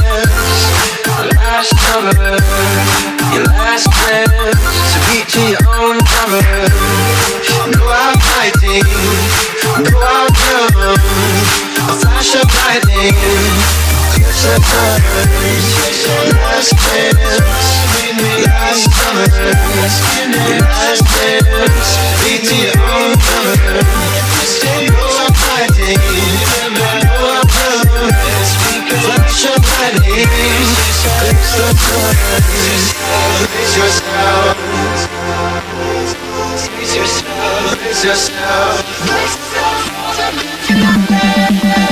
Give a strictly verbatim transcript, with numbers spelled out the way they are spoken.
last summer, your last glance, to beat to your own drummer. Go out fighting, go out young, a flash of lightning, clips and turns, last chance, last summer, your last dance, beat to your own drummer. Go out fighting, go out young, flash of lightning, clips and turns, raise yourself, raise yourself, raise yourself.